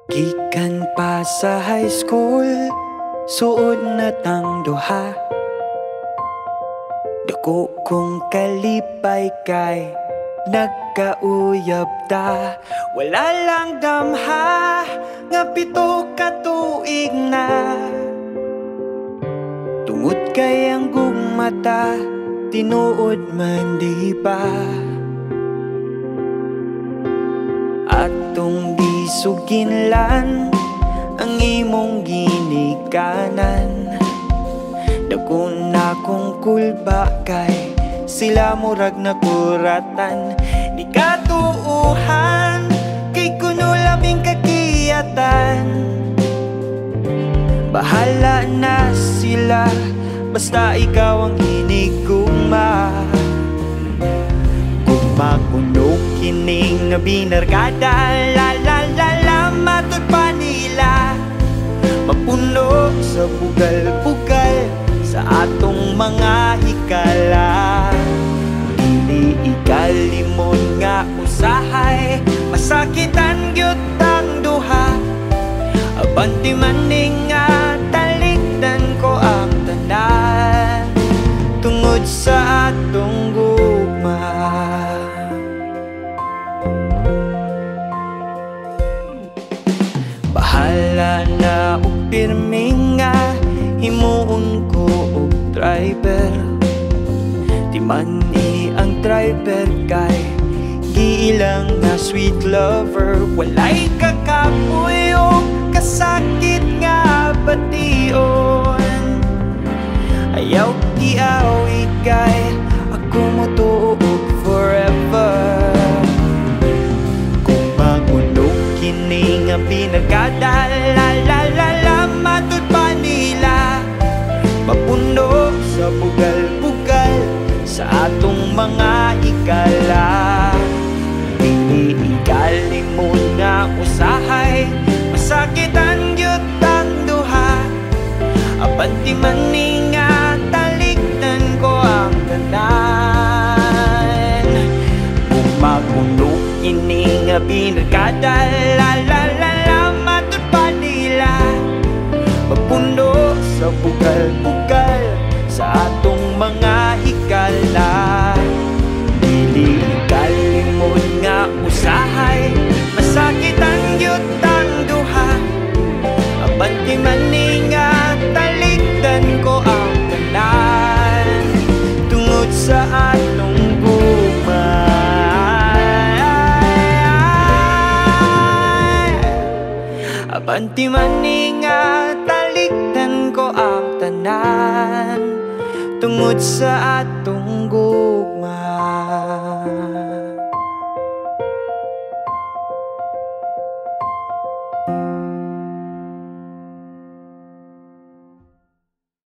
Gikan pa sa high school, suod na tang duha. Dako kong kalipay kay nagkauyab ta. Wala lang damha nga 7 ka tuig na. Tungod kay ang gugmata, tinuod man di ba? Atong gisuginlan ang imong ginikanan. Dako na kong kulba kay sila murag nakuratan. Di katuuhan kay kuno labing kakiyatan. Bahala na sila, basta ikaw ang hinigugma. Makunog kining nga binarkada, la la la la, matod pa nila. Mapuno sa bugal-bugal sa atong mga hikala. Dili ikalimon nga usahay, masakitan gyud ang duha. Abanti maning nga talikdan ko ang tanan, tungod sa atong gugma. Bahala na og pirmi nga himuon ko og driver. Di man ni ang driver kay giilang na sweet lover. Walay kakapoy o kasakit nga bation. Ayaw kiawi kay ako mo tuog forever. Kung magunog kini nga binarkada, la la la la, matod pa nila. Mapuno sa bugal-bugal sa atong mga hikala. Dili ikalimon nga usahay, masakitan gyud ang duha. Abanti maning nga talikdan ko ang tanan. Kung magunog ini nga binarkada, la la la la, matod pa nila. Mapuno sa bugal-bugal sa atong mga hikala. Dili kalimon nga usahay, masakitan gyud ang duha. Abanti maning nga talikdan ko ang tanan, tungod sa atong gugma. Abanti maning nga talikdan ko ang tanan, tungod sa atong gugma.